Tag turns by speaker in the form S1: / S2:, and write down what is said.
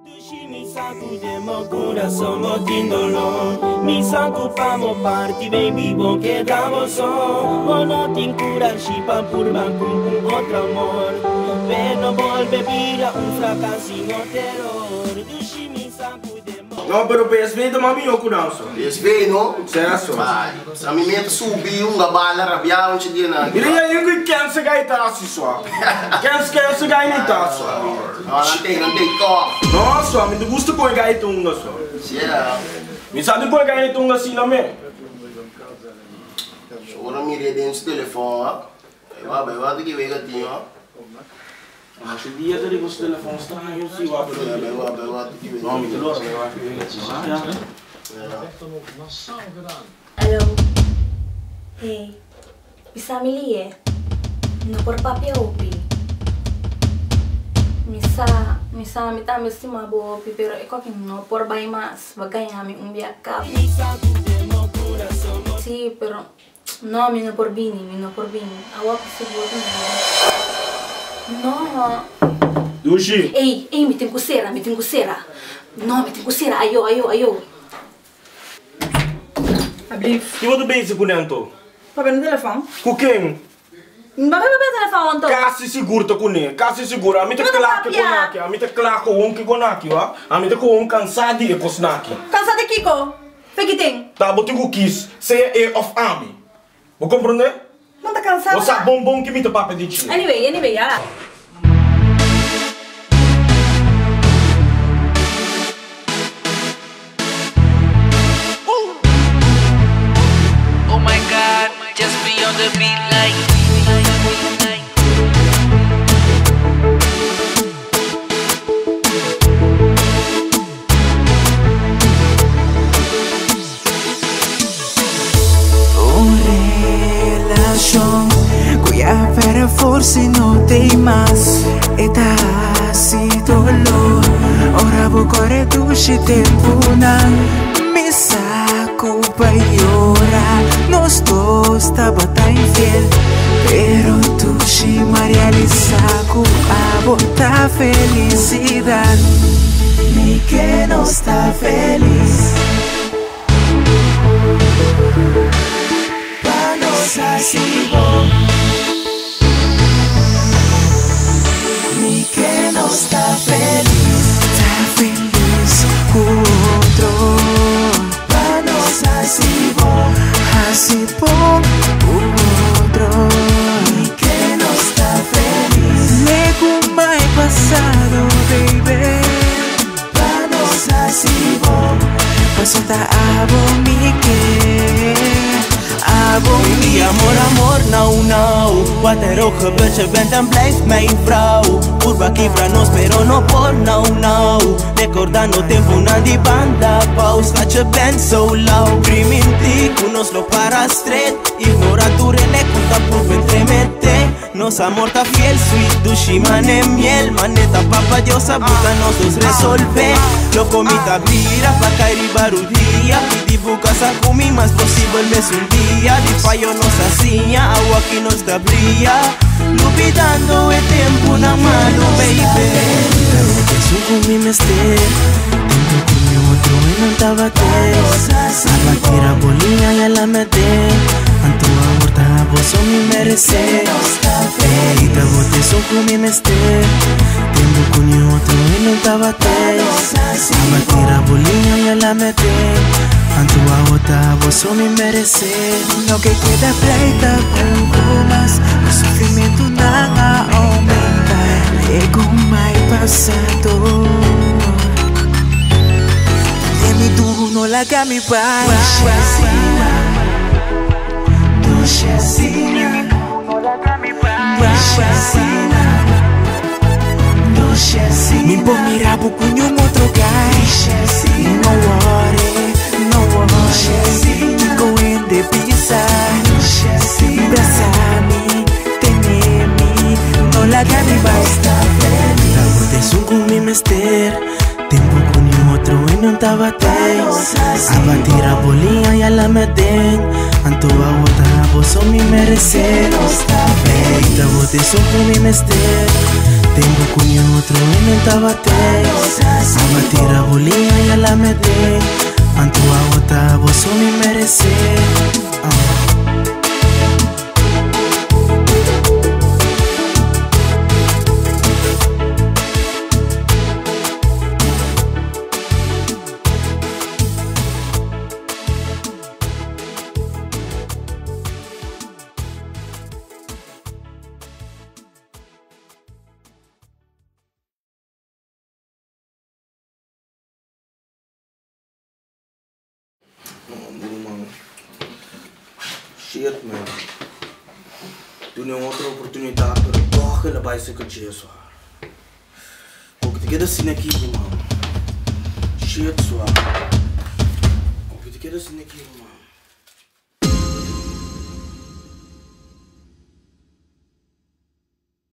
S1: Mi sacudemos corazón sin dolor. Mi sacupamos parte, baby, vos quedamos son. O no te encourage pa purba con otro amor. Pero no volve vira fracasso sin terror. Dushi mi sacudemos.
S2: No, pero PSV do mami eu conheço.
S3: PSV, no?
S2: Certo.
S3: Vai. Se a mim mesmo subiu, uma bala, rabiar, um dia na...
S2: Ele ia ir que quer se gaitar assim só. Quer se gaitar só.
S3: Não tem toque.
S2: Nossa, me gusta com gaitunga só.
S3: Yeah.
S2: Me sabe com gaitunga assim na me?
S3: Agora me dentro do telefone, ó. Vai que vem aqui, ó.
S2: Mas o dia que o telefone está aí, eu sei lá. Não, me telefone, eu acho que
S4: Hello. Hey. Bisa miliye? No por papi opi. Misa mita mesti mabo opi pero eko que no por bay más bagay ami umbiaka. Sí, pero no mi no por bini. Awak seguro no.
S2: Dushi.
S4: Ei, me tem coceira. No, me tem coceira. Ayo.
S5: Abrir.
S2: Que vou do bem se conento?
S5: Papai no telefone?
S2: Com quem?
S5: Não vai beber telefone então.
S2: Kasi seguro tá com ele, kasi seguro. A mim tá claro que conaki, a mim tá claro que o que conaki, ó. A mim tá com cansado de cosnaki.
S5: Cansado de Kiko? Foi que tem?
S2: Tá botigo kiss, say of army. Vou compreender?
S5: Não tá cansado?
S2: O sa bombom que me tá papo de ti.
S5: Anyway, yeah.
S6: Oh my God, just be on the beat like.
S7: Relação cuya para força não tem mais. Eta assim dolor. Ora vou correr do tempo na missa culpa e ora. Nós dois estava tão infiel, pero tu se realizar a botar felicidade. Ni que não está feliz. Assim bom, ni que não está feliz com outro. Para nós assim bom, o outro, ni que não está feliz. Lego mais passado, baby. Para nós assim bom, posso tá a bom me quer.
S1: Baby, amor, nou. Wat ook gebeurt, je bent en blijft mijn vrouw. Urba aqui pra nós, pero no por nou. Recordando tempo na di banda paus. Dat je bent zo lauw. Priminti, conosco para straight. Ignora tu rele, conta por entremete. Nos amor ta fiel, sweet, dushi, mane miel. Maneta, papa, Dios, abuta, nos dos resolver. Loco, mi tabira, pa cair barudia. Pidi casa com mim, mas possível mes um dia. De fallo nos hacía, agua que nos da brilha. Lupitando el tempo na mano, baby.
S7: Eso con mi mester. Tengo con mi otro y no te bates. A batir a bolilla y a la meter. Anto aborta, vos son mi merecer. Y te botes son con mi mester. Tengo con mi otro y no te bates. A batir a bolilla y a la meter. Anto aborta, vos son mi merecer. Lo que queda pleita con más. El sufrimiento nada aumenta. Lego mais passado. De mi tu no la que mi pai. Me pôr mirar pro cunho outro gás. No worry. Go in the pizza. Abraçar-me, temer-me. No la que mi pai está feliz. La bote com mi mester. Tempo com outro e não te bates. A batir a bolinha e a la meter. Anto a botar, vos son mi merecer. La bote com mi mester. Tengo cuño otro en el tabate. A batir a bolinha y a la mete. Anto a outra, vos só me merecer.
S2: Shit, man. Toen een andere opportuniteit voor een dag in de bicycle chase. Ook te keren zien ik hier, man. Shit, zwaar. Ook te keren zien ik hier, man.